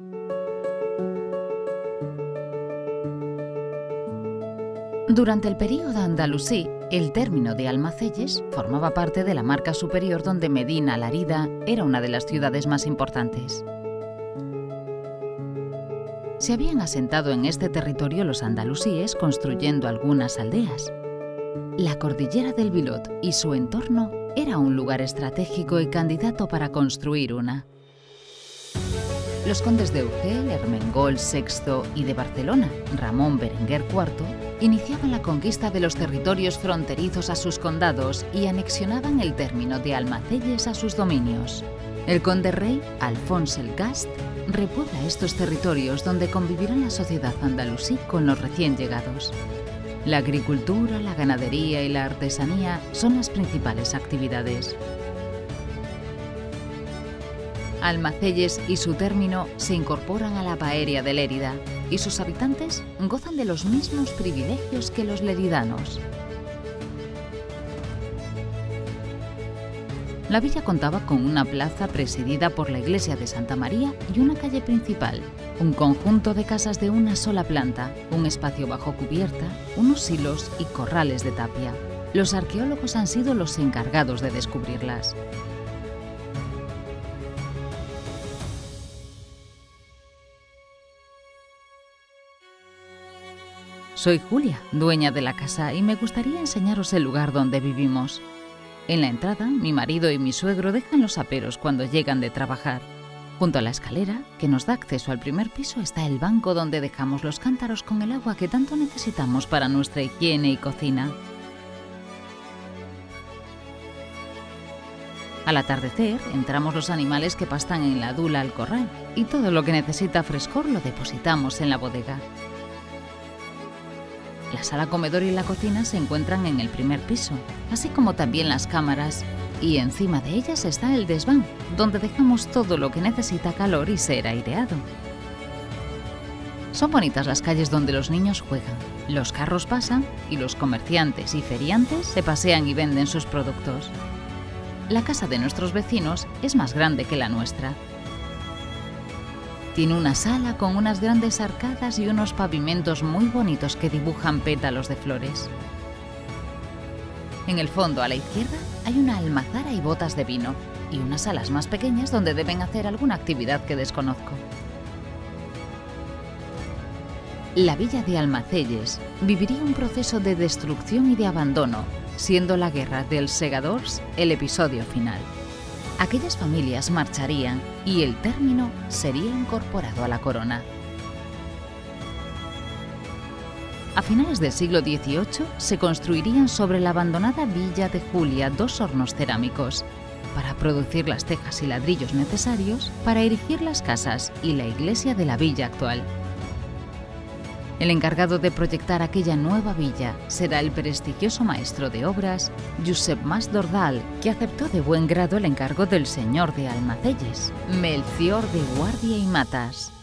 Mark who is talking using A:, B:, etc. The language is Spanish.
A: Durante el período andalusí, el término de Almacelles formaba parte de la Marca Superior, donde Medina Larida era una de las ciudades más importantes. Se habían asentado en este territorio los andalusíes construyendo algunas aldeas. La cordillera del Bilot y su entorno era un lugar estratégico y candidato para construir una. Los condes de Urgel, Ermengol VI y de Barcelona, Ramón Berenguer IV, iniciaban la conquista de los territorios fronterizos a sus condados y anexionaban el término de Almacelles a sus dominios. El conde rey, Alfons el Gast, repuebla estos territorios donde convivirá la sociedad andalusí con los recién llegados. La agricultura, la ganadería y la artesanía son las principales actividades. Almacelles y su término se incorporan a la paeria de Lérida y sus habitantes gozan de los mismos privilegios que los leridanos. La villa contaba con una plaza presidida por la iglesia de Santa María y una calle principal, un conjunto de casas de una sola planta, un espacio bajo cubierta, unos silos y corrales de tapia. Los arqueólogos han sido los encargados de descubrirlas. Soy Julia, dueña de la casa, y me gustaría enseñaros el lugar donde vivimos. En la entrada, mi marido y mi suegro dejan los aperos cuando llegan de trabajar. Junto a la escalera, que nos da acceso al primer piso, está el banco donde dejamos los cántaros con el agua que tanto necesitamos para nuestra higiene y cocina. Al atardecer, entramos los animales que pastan en la dula al corral, y todo lo que necesita frescor lo depositamos en la bodega. La sala comedor y la cocina se encuentran en el primer piso, así como también las cámaras, y encima de ellas está el desván, donde dejamos todo lo que necesita calor y ser aireado. Son bonitas las calles donde los niños juegan, los carros pasan y los comerciantes y feriantes se pasean y venden sus productos. La casa de nuestros vecinos es más grande que la nuestra. Tiene una sala con unas grandes arcadas y unos pavimentos muy bonitos que dibujan pétalos de flores. En el fondo, a la izquierda, hay una almazara y botas de vino, y unas salas más pequeñas donde deben hacer alguna actividad que desconozco. La villa de Almacelles viviría un proceso de destrucción y de abandono, siendo la guerra dels segadors el episodio final. Aquellas familias marcharían y el término sería incorporado a la corona. A finales del siglo XVIII se construirían sobre la abandonada villa de Julia 2 hornos cerámicos para producir las tejas y ladrillos necesarios para erigir las casas y la iglesia de la villa actual. El encargado de proyectar aquella nueva villa será el prestigioso maestro de obras Josep Mas d'Ordal, que aceptó de buen grado el encargo del señor de Almacelles, Melcior de Guardia y Matas.